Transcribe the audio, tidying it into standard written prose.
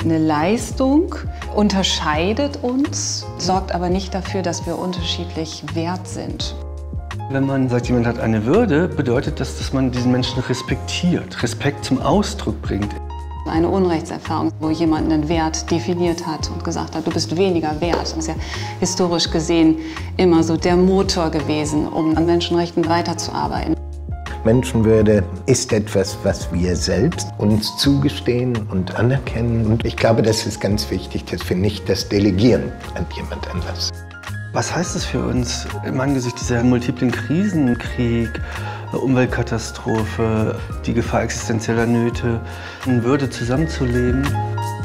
Eine Leistung unterscheidet uns, sorgt aber nicht dafür, dass wir unterschiedlich wert sind. Wenn man sagt, jemand hat eine Würde, bedeutet das, dass man diesen Menschen respektiert, Respekt zum Ausdruck bringt. Eine Unrechtserfahrung, wo jemand einen Wert definiert hat und gesagt hat, du bist weniger wert. Das ist ja historisch gesehen immer so der Motor gewesen, um an Menschenrechten weiterzuarbeiten. Menschenwürde ist etwas, was wir selbst uns zugestehen und anerkennen. Und ich glaube, das ist ganz wichtig, dass wir nicht das delegieren an jemand anders. Was heißt es für uns im Angesicht dieser multiplen Krisen, Krieg, Umweltkatastrophe, die Gefahr existenzieller Nöte, in Würde zusammenzuleben?